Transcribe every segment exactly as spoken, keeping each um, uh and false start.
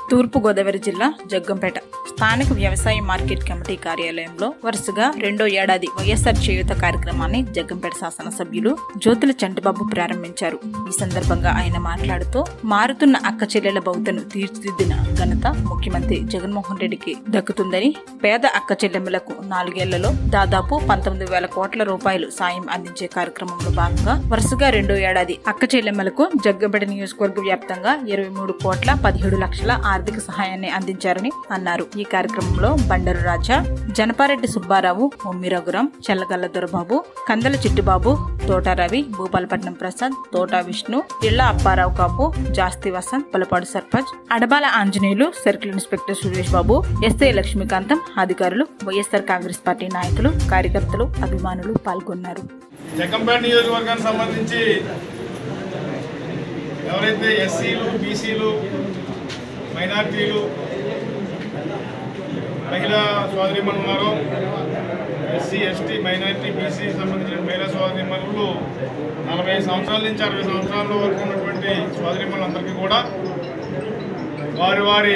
తూర్పు గోదావరి జిల్లా జగ్గంపేట స్థానిక వ్యవసాయ మార్కెట్ కమిటీ కార్యాలయంలో వరుసగా రెండో ఏడాది వైఎస్ఆర్ చేయూత కార్యక్రమాన్ని జగ్గంపేట శాసనసభ్యులు జ్యోతుల చంటిబాబు ప్రారంభించారు. ఈ సందర్భంగా ఆయన మాట్లాడుతూ మారుతున్న అక్క చెల్లెల భవితను తీర్చిదిద్దిన ఘనత ముఖ్యమంత్రి జగన్మోహన్ రెడ్డికి దక్కుతుందని, పేద అక్క చెల్లెమ్మలకు నాలుగేళ్లలో దాదాపు పంతొమ్మిది వేల కోట్ల రూపాయలు సాయం అందించే కార్యక్రమంలో భాగంగా వరుసగా రెండో ఏడాది అక్క చెల్లెమ్మలకు జగ్గంపేట నియోజకవర్గ వ్యాప్తంగా ఇరవై మూడు కోట్ల పదిహేడు లక్షల ఆర్థిక సహాయాన్ని అందించారని అన్నారు. ఈ కార్యక్రమంలో బండరు రాజా, జనపారెడ్డి సుబ్బారావు, ఉమ్మి రఘురాం, చెల్లగల్ల దొరబాబు, కందల చిట్టుబాబు, తోట Ravi, Bhupalapatnam Prasad, Thota Vishnu, Illa Apparao Kapu, Jasthi Vasanth, Palapadu sarpanch, Adabala Anjaneyulu, circle inspector Suresh Babu, SI Lakshmikantham, అధికారులు, వైఎస్ఆర్ కాంగ్రెస్ పార్టీ నాయకులు, కార్యకర్తలు, అభిమానులు పాల్గొన్నారు. జగ్గంపేట నియోజకవర్గానికి సంబంధించి ఎవరైతే ఎస్సీలు, బీసీలు, మైనార్టీలు, మహిళా సోదరిమణులు ఉన్నారో, ఎస్సీ, ఎస్టీ, మైనార్టీ, బీసీ సంబంధించిన మహిళా సోదరిమణులు నలభై సంవత్సరాల నుంచి అరవై సంవత్సరాల వరకు ఉన్నటువంటి సోదరిమణులందరికీ కూడా వారి వారి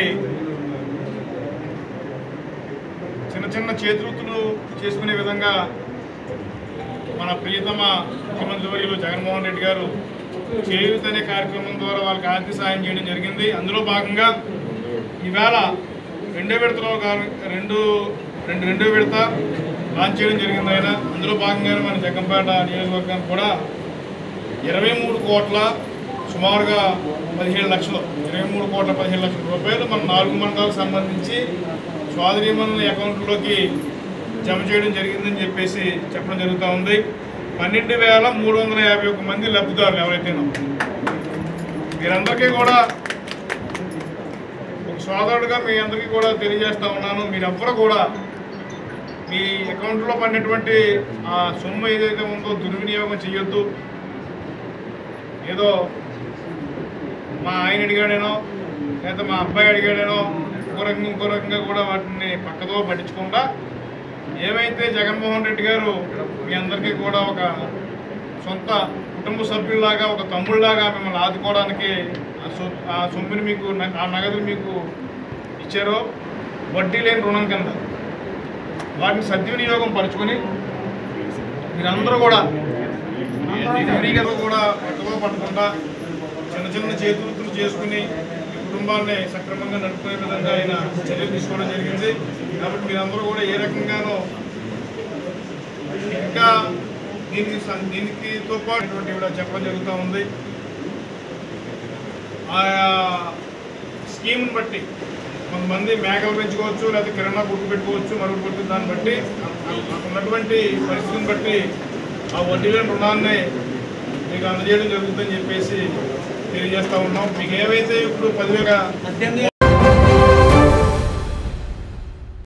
చిన్న చిన్న చేతివృత్తులు చేసుకునే విధంగా మన ప్రియతమ ముఖ్యమంత్రి వర్యులు జగన్మోహన్ రెడ్డి గారు చేయూత అనే కార్యక్రమం ద్వారా వాళ్ళకి ఆర్థిక సాయం చేయడం జరిగింది. అందులో భాగంగా ఈవేళ రెండో విడతలో రెండు రెండు రెండో విడత లాంచ్ చేయడం జరిగింది. ఆయన అందులో భాగంగానే మన జగ్గంపేట నియోజకవర్గానికి కూడా ఇరవై మూడు కోట్ల సుమారుగా పదిహేడు లక్షలు ఇరవై మూడు కోట్ల పదిహేడు లక్షల రూపాయలు మన నాలుగు మండలాలకు సంబంధించి సోదరీమణుల అకౌంట్లోకి జమ చేయడం జరిగిందని చెప్పేసి చెప్పడం జరుగుతూ ఉంది. పన్నెండు వేల మూడు వందల యాభై ఒక్క మంది లబ్ధిదారులు ఎవరైతేనో మీరందరికీ కూడా ఒక సోదరుడుగా మీ అందరికీ కూడా తెలియజేస్తూ ఉన్నాను. మీరెవ్వరూ కూడా మీ అకౌంట్లో పడినటువంటి ఆ సొమ్ము ఏదైతే ఉందో దుర్వినియోగం చేయొద్దు. ఏదో మా ఆయన అడిగాడేనో లేదా మా అబ్బాయి అడిగాడేనో ఇంకో రకంగా ఇంకో రకంగా కూడా వాటిని పక్కదో పట్టించకుండా ఏమైతే జగన్మోహన్ రెడ్డి గారు మీ అందరికీ కూడా ఒక సొంత కుటుంబ సభ్యుల్లాగా, ఒక తమ్ముళ్ళలాగా మిమ్మల్ని ఆదుకోవడానికి ఆ సొమ్ముని మీకు ఆ నగదులు మీకు ఇచ్చారో వడ్డీ లేని రుణం కింద వాటిని సద్వినియోగం పరుచుకొని మీరందరూ కూడా ఫ్రీగా కూడా ఎక్కడో పడకుండా చిన్న చిన్న చేతులు చేసుకుని కుటుంబాన్ని సక్రమంగా నడుపుకునే విధంగా ఆయన చర్యలు తీసుకోవడం జరిగింది. కాబట్టి మీరందరూ కూడా ఏ రకంగానో ఇంకా దీనికి దీనికితో పాటు కూడా చెప్పడం జరుగుతూ ఉంది. ఆయా స్కీమ్ని బట్టి కొంతమంది మేకలు పెంచుకోవచ్చు, లేకపోతే కిరాణా గుర్తు పెట్టుకోవచ్చు, మరొకటి పెట్టి దాన్ని బట్టి ఉన్నటువంటి పరిస్థితిని బట్టి ఆ వడ్డీ లేని రుణాన్ని మీకు అందజేయడం జరుగుతుందని చెప్పేసి తెలియజేస్తూ ఉన్నాం. మీకు ఏవైతే ఇప్పుడు పదివేల